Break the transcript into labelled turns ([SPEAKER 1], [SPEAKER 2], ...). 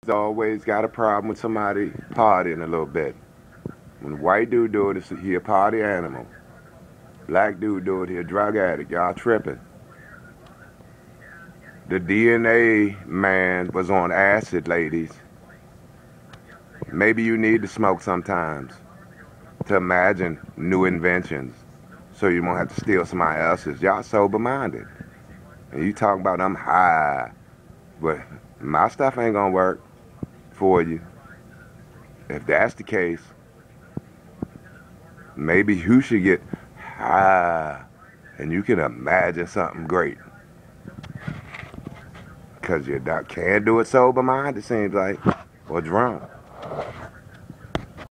[SPEAKER 1] Always got a problem with somebody partying a little bit. When a white dude do it, he a party animal. Black dude do it, he a drug addict. Y'all tripping. The DNA man was on acid, ladies. Maybe you need to smoke sometimes to imagine new inventions so you won't have to steal somebody else's. Y'all sober-minded. And you talk about I'm high. But my stuff ain't gonna work for you. If that's the case, maybe you should get high and you can imagine something great. Because you can't do it sober mind, it seems like, or drunk.